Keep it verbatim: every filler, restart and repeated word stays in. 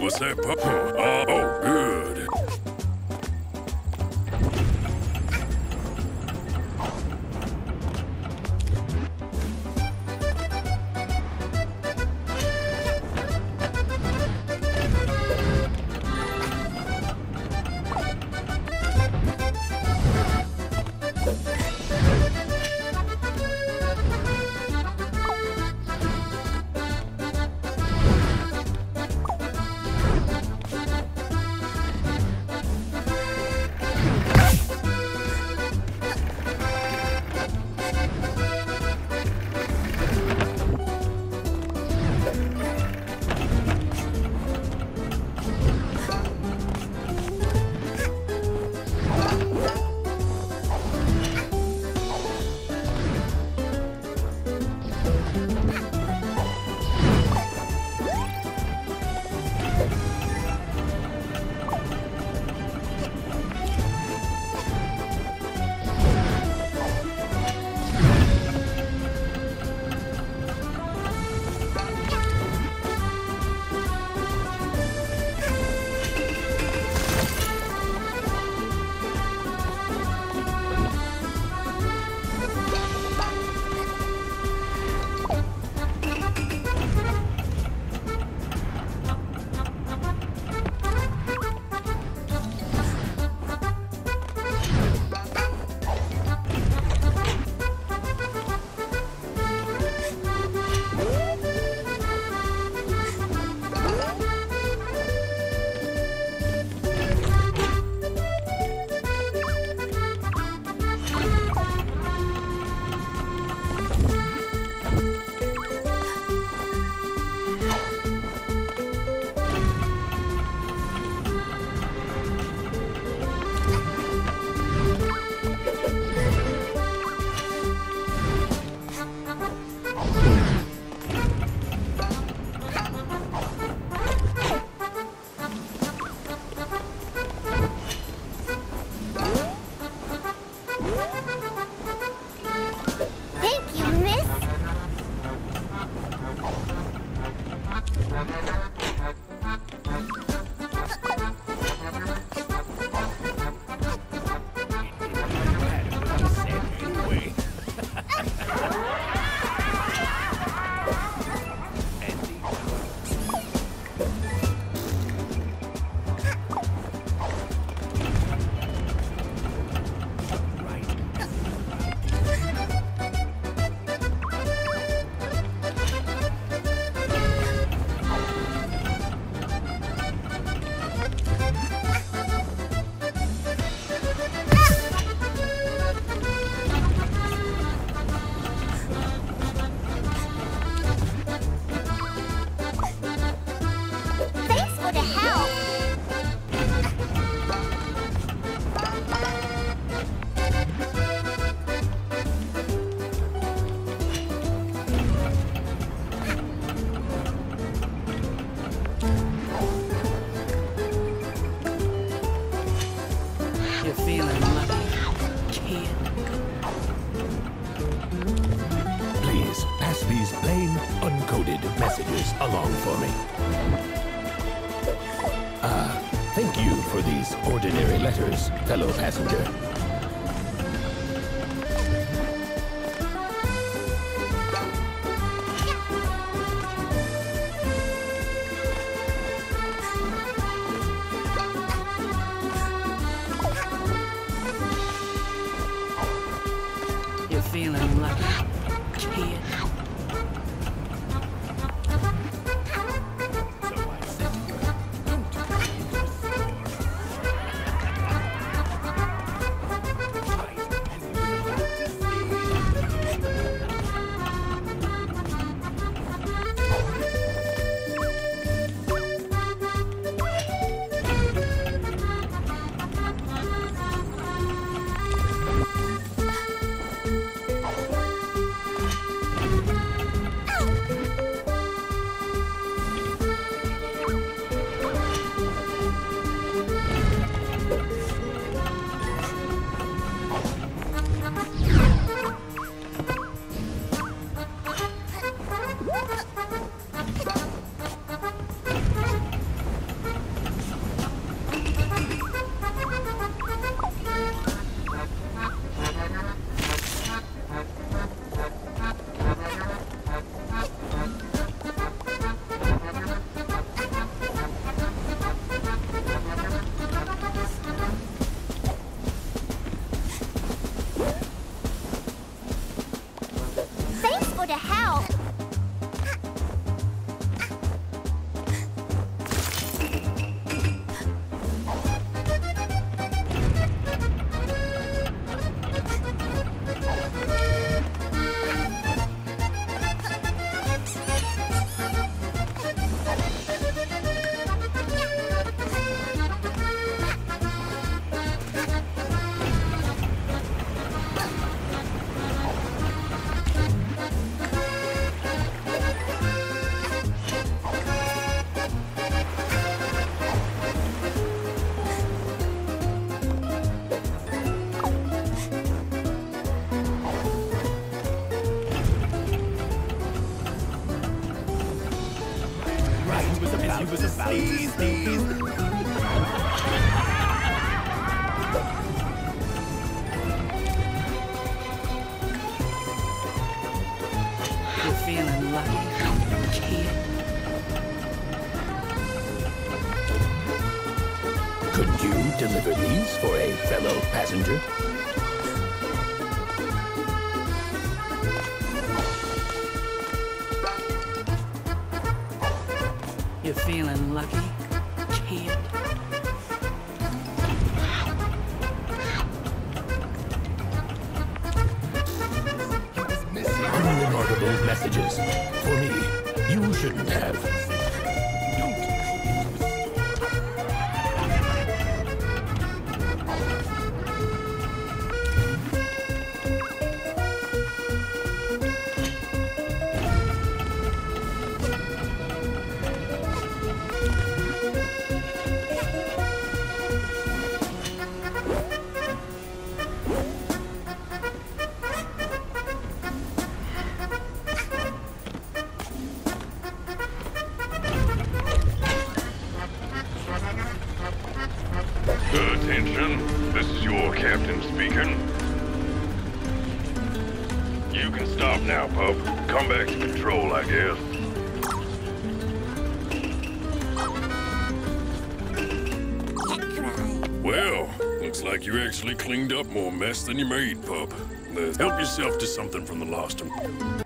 What's that? Oh, oh, good. Along for me. Ah, thank you for these ordinary letters, fellow passenger. You're feeling lucky, kid. about to sneeze, sneeze. You're feeling lucky, kid. Couldn't you deliver these for a fellow passenger? You're feeling lucky, kid. Unremarkable messages. For me, you shouldn't have. Attention, this is your captain speaking. You can stop now, pup. Come back to control, I guess. Well, looks like you actually cleaned up more mess than you made, pup. Uh, help yourself to something from the lost one.